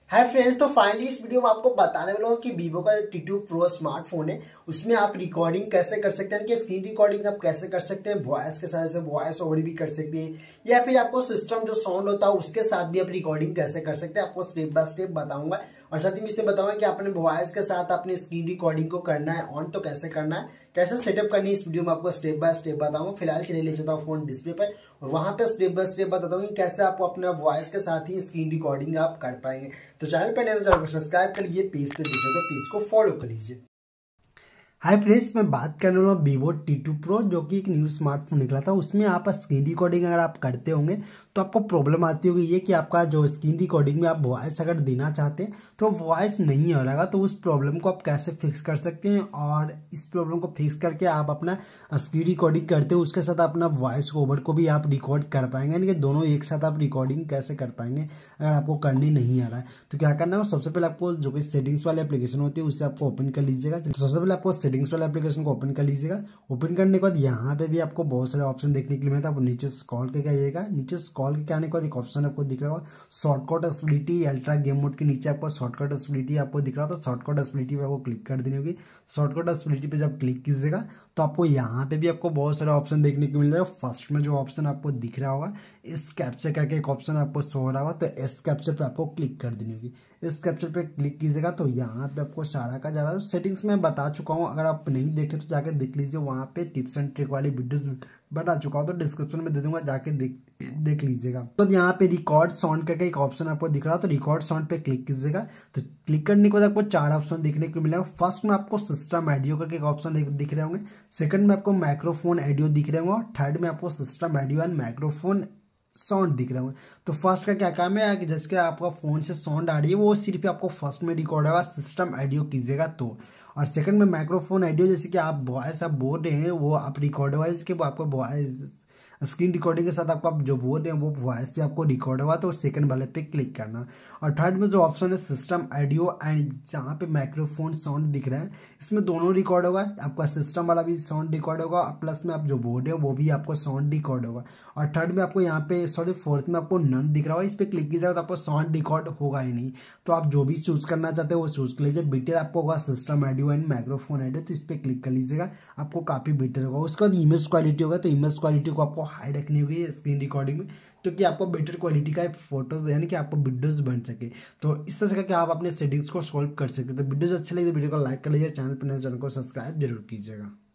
हाय friends, तो finally इस video में आपको बताने वाला हूँ कि वीवो का जो T2 Pro स्मार्टफोन है उसमें आप रिकॉर्डिंग कैसे कर सकते हैं कि स्क्रीन रिकॉर्डिंग आप कैसे कर सकते हैं, वॉइस के साथ से वॉइस ओवर भी कर सकते हैं या फिर आपको सिस्टम जो साउंड होता है उसके साथ भी आप रिकॉर्डिंग कैसे कर सकते हैं। आपको स्टेप बाय स्टेप बताऊंगा और साथ ही में इससे बताऊंगा कि अपने वॉइस के साथ अपनी स्क्रीन रिकॉर्डिंग को करना है ऑन तो कैसे करना है, कैसे सेटअप करनी है, इस वीडियो में आपको स्टेप बाय स्टेप बताऊंगा। फिलहाल चलिए ले चलता हूँ फोन डिस्प्ले पर और वहां पे स्टेप बाय स्टेप बताता हूँ कि कैसे आपको अपने वॉइस के साथ ही स्क्रीन रिकॉर्डिंग आप कर पाएंगे। तो चैनल पर नए तो चैनल को सब्सक्राइब कर लीजिए, पेज पे दिखे तो पेज को फॉलो कर लीजिए। हाय फ्रेंड्स, मैं बात करने वाला हूँ वीवो T2 Pro जो कि एक न्यू स्मार्टफोन निकला था। उसमें आप स्क्रीन रिकॉर्डिंग अगर आप करते होंगे तो आपको प्रॉब्लम आती होगी ये कि आपका जो स्क्रीन रिकॉर्डिंग में आप वॉइस अगर देना चाहते हैं तो वॉइस नहीं हो रहा। तो उस प्रॉब्लम को आप कैसे फिक्स कर सकते हैं और इस प्रॉब्लम को फिक्स करके आप अपना स्क्रीन रिकॉर्डिंग करते हो उसके साथ अपना वॉइस ओवर को भी आप रिकॉर्ड कर पाएंगे, यानी कि दोनों एक साथ आप रिकॉर्डिंग कैसे कर पाएंगे अगर आपको करनी नहीं आ रहा है। तो क्या करना है, सबसे पहले आपको जो कि सेटिंग्स वाले एप्लीकेशन होती है उससे आपको ओपन कर लीजिएगा। तो सबसे पहले आपको सेटिंग्स वाले एप्लीकेशन को ओपन कर लीजिएगा। ओपन करने के बाद यहाँ पे भी आपको बहुत सारे ऑप्शन देखने के लिए मिलता है। आप नीचे स्क्रॉल करके आइएगा। नीचे स्क्रॉल करके आने के बाद एक ऑप्शन आपको दिख रहा होगा shortcut stability ultra game mode के नीचे आपको शॉर्टकट स्टेबिलिटी आपको दिख रहा हो तो शॉर्टकट स्टेबिलिटी पे आपको क्लिक कर देनी होगी। शॉर्टकट स्टेबिलिटी पे जब क्लिक कीजिएगा तो आपको यहाँ पे भी आपको बहुत सारे ऑप्शन देखने को मिल जाएगा। फर्स्ट में जो ऑप्शन आपको दिख रहा होगा इस कैप्चर करके एक ऑप्शन आपको शो हो रहा होगा तो इस कैप्चर पे आपको क्लिक कर देनी होगी। इस कैप्चर पे क्लिक कीजिएगा तो यहाँ पे आपको सारा का ज़्यादा सेटिंग्स में बता चुका हूँ, अगर आप नहीं देखे तो जाके देख लीजिए। वहाँ पे टिप्स एंड ट्रिक वाली वीडियोस बता चुका हूँ तो डिस्क्रिप्शन में दे दूंगा, जाके देख लीजिएगा। तो यहाँ पे रिकॉर्ड साउंड करके एक ऑप्शन आपको दिख रहा है तो रिकॉर्ड साउंड पे क्लिक कीजिएगा। तो क्लिक करने के बाद आपको चार ऑप्शन देखने को मिलेगा। फर्स्ट में आपको सिस्टम ऑडियो करके एक ऑप्शन दिख रहे होंगे, सेकंड में आपको माइक्रोफोन ऑडियो दिख रहे होंगे और थर्ड में आपको system audio and microphone sound दिख रहा है। तो फर्स्ट का क्या काम है कि जैसे आपका फोन से साउंड आ रही है वो सिर्फ आपको फर्स्ट में रिकॉर्ड होगा, सिस्टम ऑडियो कीजिएगा तो। और सेकंड में माइक्रोफोन ऑडियो जैसे कि आप वॉइस आप बोल रहे हैं वो आप रिकॉर्ड होगा, इसके आपको वॉइस स्क्रीन रिकॉर्डिंग के साथ आपको आप जो बोल रहे हैं वो वॉइस भी आपको रिकॉर्ड होगा तो सेकंड वाले पे क्लिक करना। और थर्ड में जो ऑप्शन है सिस्टम ऑडियो एंड जहाँ पे माइक्रोफोन साउंड दिख रहा है इसमें दोनों रिकॉर्ड होगा, आपका सिस्टम वाला भी साउंड रिकॉर्ड होगा और प्लस में आप जो बोल रहे हो वो भी आपको साउंड रिकॉर्ड होगा। और थर्ड में आपको यहाँ पे फोर्थ में आपको नन दिख रहा होगा, इस पर क्लिक कीजिएगा तो आपको साउंड रिकॉर्ड होगा ही नहीं। तो आप जो भी चूज करना चाहते हो वो चूज कर लीजिए। बेटर आपको होगा system audio and microphone audio तो इस पर क्लिक कर लीजिएगा, आपको काफी बेटर होगा। उसके बाद इमेज क्वालिटी होगा तो इमेज क्वालिटी को आपको हाई रखनी होगी स्क्रीन रिकॉर्डिंग में तो कि आपको बेटर क्वालिटी का फोटोज यानी कि आपको वीडियोस बन सके। तो इस तरह से करके आप अपने सेटिंग्स को सॉल्व कर सकते हैं। तो वीडियोस अच्छे लगे तो वीडियो को लाइक कर लीजिए, चैनल पर नए चैनल को सब्सक्राइब जरूर कीजिएगा।